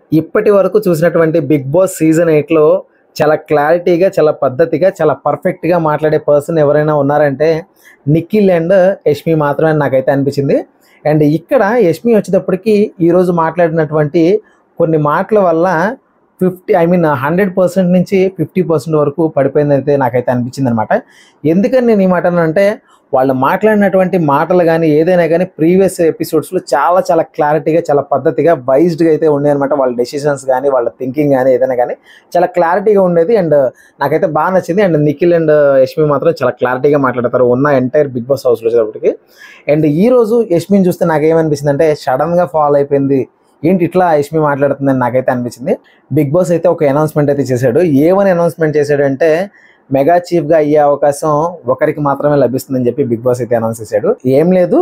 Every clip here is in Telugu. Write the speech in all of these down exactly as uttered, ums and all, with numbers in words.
ఇప్పటి వరకు చూసినటువంటి 'బిగ్ బాస్' సీజన్ ఎనిమిదిలో చాలా క్లారిటీగా, చాలా పద్ధతిగా, చాలా పర్ఫెక్ట్‌గా మాట్లాడే పర్సన్ ఎవరైనా ఉన్నారంటే నిఖిల్ అండ్ యష్మి మాత్రమే అని నాకైతే అనిపించింది. అండ్ ఇక్కడ యష్మి వచ్చేటప్పటికి ఈరోజు మాట్లాడినటువంటి కొన్ని మాటల వల్ల fifty I mean hundred percent నుంచి ఫిఫ్టీ పర్సెంట్ వరకు పడిపోయిందైతే నాకైతే అనిపించింది అనమాట. ఎందుకని నేను ఈ మాట అంటే వాళ్ళు మాట్లాడినటువంటి మాటలు కానీ ఏదైనా కానీ ప్రీవియస్ ఎపిసోడ్స్లో చాలా చాలా క్లారిటీగా, చాలా పద్ధతిగా, వైజ్డ్గా అయితే ఉండేది అనమాట. వాళ్ళ డెసిషన్స్ కానీ, వాళ్ళ థింకింగ్ కానీ ఏదైనా కానీ చాలా క్లారిటీగా ఉండేది. అండ్ నాకైతే బాగా నచ్చింది. అండ్ నిఖిల్ అండ్ యష్మి మాత్రం చాలా క్లారిటీగా మాట్లాడతారు ఉన్న ఎంటైర్ బిగ్ బాస్ హౌస్లో వచ్చేటప్పటికి. అండ్ ఈరోజు యష్మిని చూస్తే నాకేమనిపించింది అంటే సడన్గా ఫాలో అయిపోయింది, ఏంటి ఇట్లా యష్మి మాట్లాడుతుందని నాకైతే అనిపించింది. బిగ్ బాస్ అయితే ఒక అనౌన్స్మెంట్ అయితే చేశాడు. ఏమని అనౌన్స్మెంట్ చేశాడు అంటే మెగా చీఫ్గా అయ్యే అవకాశం ఒకరికి మాత్రమే లభిస్తుందని చెప్పి బిగ్ బాస్ అయితే అనౌన్స్ చేశాడు. ఏం లేదు,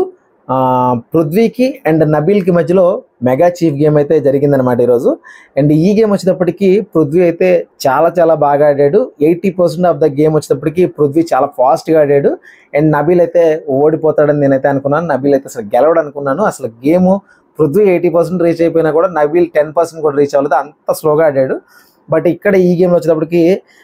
పృథ్వీకి అండ్ నబీల్కి మధ్యలో మెగా చీఫ్ గేమ్ అయితే జరిగిందనమాట ఈరోజు. అండ్ ఈ గేమ్ వచ్చేటప్పటికి పృథ్వీ అయితే చాలా చాలా బాగా ఆడాడు. Eighty percent of the game వచ్చేటప్పటికి పృథ్వీ చాలా ఫాస్ట్గా ఆడాడు. అండ్ నబీల్ అయితే ఓడిపోతాడని నేనైతే అనుకున్నాను. నబీల్ అయితే అసలు గెలవడు అనుకున్నాను. అసలు game Prithvi eighty percent reach అయిపోయినా కూడా నబీల్ టెన్ పర్సెంట్ కూడా రీచ్ అవ్వలేదు, అంత స్లోగా ఆడాడు. బట్ ఇక్కడ ఈ గేమ్లో వచ్చేటప్పటికి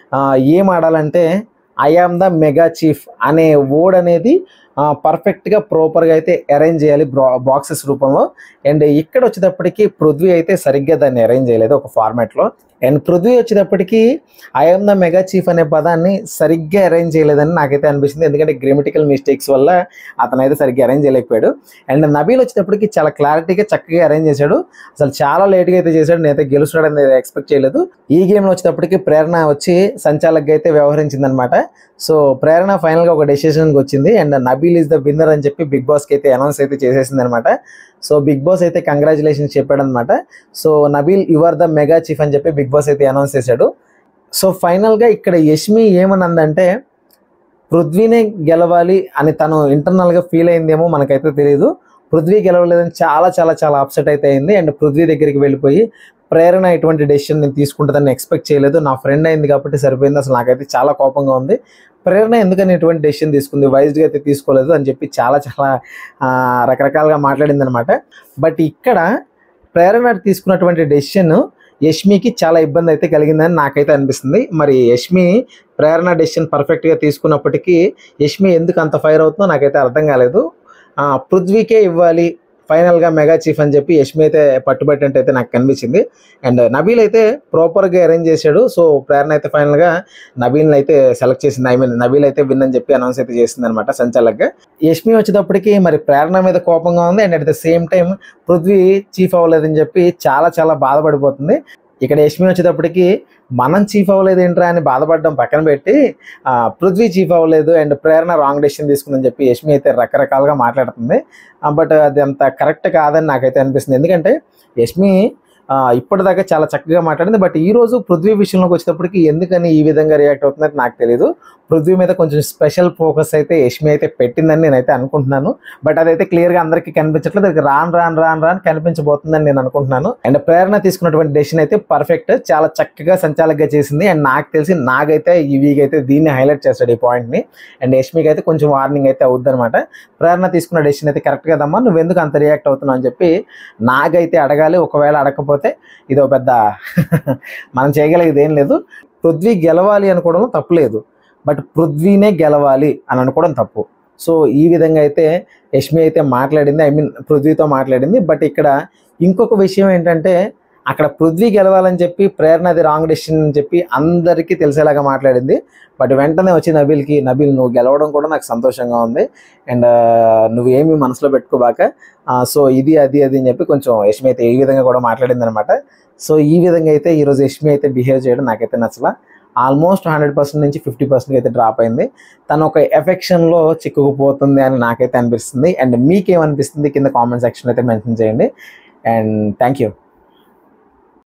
ఏం ఆడాలంటే I am the mega chief అనే వర్డ్ అనేది పర్ఫెక్ట్గా ప్రాపర్గా అయితే అరేంజ్ చేయాలి బాక్సెస్ రూపంలో. అండ్ ఇక్కడ వచ్చేటప్పటికి పృథ్వీ అయితే సరిగ్గా దాన్ని అరేంజ్ చేయలేదు ఒక ఫార్మాట్లో. అండ్ పృథ్వీ వచ్చేటప్పటికి I am the mega chief అనే పదాన్ని సరిగ్గా అరేంజ్ చేయలేదని నాకైతే అనిపిస్తుంది. ఎందుకంటే గ్రామటికల్ మిస్టేక్స్ వల్ల అతనైతే సరిగ్గా అరేంజ్ చేయలేకపోయాడు. అండ్ నబీల్ వచ్చేటప్పటికి చాలా క్లారిటీగా చక్కగా అరేంజ్ చేశాడు. అసలు చాలా లేట్గా అయితే చేశాడు. నేనైతే గెలుస్తాడని ఎక్స్పెక్ట్ చేయలేదు. ఈ గేమ్లో వచ్చేటప్పటికి ప్రేరణ వచ్చి సంచాలకుగా అయితే వ్యవహరించింది అనమాట. సో ప్రేరణ ఫైనల్గా ఒక డెసిషన్కి వచ్చింది. And Nabeel is the winner అని చెప్పి బిగ్ బాస్కి అయితే అనౌన్స్ అయితే చేసేసింది అనమాట. సో బిగ్ బాస్ అయితే కంగ్రాచులేషన్స్ చెప్పాడు అనమాట. So Nabeel you are the mega chief అని చెప్పి బిగ్ బాస్ అయితే అనౌన్స్ చేశాడు. సో ఫైనల్గా ఇక్కడ యష్మి ఏమనందంటే పృథ్వీనే గెలవాలి అని తను ఇంటర్నల్గా ఫీల్ అయిందేమో మనకైతే తెలియదు. పృథ్వీ గెలవలేదని చాలా చాలా చాలా అప్సెట్ అయితే అయింది. అండ్ పృథ్వీ దగ్గరికి వెళ్ళిపోయి ప్రేరణ ఎటువంటి డెసిషన్ నేను తీసుకుంటుందని ఎక్స్పెక్ట్ చేయలేదు, నా ఫ్రెండ్ అయింది కాబట్టి సరిపోయింది, అసలు నాకైతే చాలా కోపంగా ఉంది, ప్రేరణ ఎందుకని ఎటువంటి డెసిషన్ తీసుకుంది, వైజ్గా అయితే తీసుకోలేదు అని చెప్పి చాలా చాలా రకరకాలుగా మాట్లాడింది అనమాట. బట్ ఇక్కడ ప్రేరణ తీసుకున్నటువంటి డెసిషన్ యష్మికి చాలా ఇబ్బంది అయితే కలిగిందని నాకైతే అనిపిస్తుంది. మరి యష్మి ప్రేరణ డెసిషన్ పర్ఫెక్ట్గా తీసుకున్నప్పటికీ యష్మి ఎందుకు అంత ఫైర్ అవుతుందో నాకైతే అర్థం కాలేదు. పృథ్వీకే ఇవ్వాలి ఫైనల్గా మెగా చీఫ్ అని చెప్పి యష్మి అయితే పట్టుబట్టినట్టు అయితే నాకు కనిపించింది. అండ్ నబీల్ అయితే ప్రాపర్గా అరేంజ్ చేశాడు. సో ప్రేరణ అయితే ఫైనల్గా నబీల్ని అయితే సెలెక్ట్ చేసింది. ఐ మీన్ నబీల్ అయితే విన్ అని చెప్పి అనౌన్స్ అయితే చేసింది అనమాట సంచాలకుగా. యష్మి వచ్చేటప్పటికి మరి ప్రేరణ మీద కోపంగా ఉంది. And at the same time Prithvi chief అవ్వలేదని చెప్పి చాలా చాలా బాధపడిపోతుంది. ఇక్కడ యష్మి వచ్చేటప్పటికి మనం చీఫ్ అవ్వలేదు ఏంట్రా అని బాధపడడం పక్కన పెట్టి పృథ్వీ చీఫ్ అవ్వలేదు అండ్ ప్రేరణ రాంగ్ డెసిషన్ తీసుకుందని చెప్పి యష్మి అయితే రకరకాలుగా మాట్లాడుతుంది. బట్ అది అంత కరెక్ట్ కాదని నాకైతే అనిపిస్తుంది. ఎందుకంటే యష్మి ఇప్పటిదాకా చాలా చక్కగా మాట్లాడింది. బట్ ఈరోజు పృథ్వీ విషయంలోకి వచ్చేటప్పటికి ఎందుకని ఈ విధంగా రియాక్ట్ అవుతుందని నాకు తెలియదు. పృథ్వీ మీద కొంచెం స్పెషల్ ఫోకస్ అయితే యష్మి అయితే పెట్టిందని నేనైతే అనుకుంటున్నాను. బట్ అదైతే క్లియర్గా అందరికీ కనిపించట్లేదు. అది రాను రాను రాను రాను కనిపించబోతుందని నేను అనుకుంటున్నాను. అండ్ ప్రేరణ తీసుకున్నటువంటి డెసిషన్ అయితే పర్ఫెక్ట్, చాలా చక్కగా సంచాలకుగా చేసింది. అండ్ నాకు తెలిసి నాకైతే ఈ వీక్ అయితే దీన్ని హైలైట్ చేస్తాడు ఈ పాయింట్ని. అండ్ యష్మికి అయితే కొంచెం వార్నింగ్ అయితే అవుద్ది అనమాట. ప్రేరణ తీసుకున్న డెసిషన్ అయితే కరెక్ట్ కదమ్మా, నువ్వు ఎందుకు అంత రియాక్ట్ అవుతున్నావు అని చెప్పి నాకైతే అడగాలి. ఒకవేళ అడగకపోతే ఇదో పెద్ద మనం చేయగలిగేది ఏం లేదు. పృథ్వీ గెలవాలి అనుకోవడం తప్పులేదు, బట్ పృథ్వీనే గెలవాలి అని అనుకోవడం తప్పు. సో ఈ విధంగా అయితే యష్మి అయితే మాట్లాడింది, ఐ మీన్ పృథ్వీతో మాట్లాడింది. బట్ ఇక్కడ ఇంకొక విషయం ఏంటంటే అక్కడ పృథ్వీ గెలవాలని చెప్పి ప్రేరణ అది రాంగ్ డెసిషన్ అని చెప్పి అందరికీ తెలిసేలాగా మాట్లాడింది. బట్ వెంటనే వచ్చి నబీల్కి, నబీల్ నువ్వు గెలవడం కూడా నాకు సంతోషంగా ఉంది అండ్ నువ్వు ఏమీ మనసులో పెట్టుకోబాక, సో ఇది అది అది అని చెప్పి కొంచెం యష్మి అయితే ఈ విధంగా కూడా మాట్లాడింది అనమాట. సో ఈ విధంగా అయితే ఈరోజు యష్మి అయితే బిహేవ్ చేయడం నాకైతే నచ్చలా. ఆల్మోస్ట్ హండ్రెడ్ పర్సెంట్ నుంచి ఫిఫ్టీ పర్సెంట్ అయితే డ్రాప్ అయింది. తను ఒక ఎఫెక్షన్లో చిక్కుకుపోతుంది అని నాకైతే అనిపిస్తుంది. అండ్ మీకేమనిపిస్తుంది కింద కామెంట్ సెక్షన్ అయితే మెన్షన్ చేయండి. And thank you.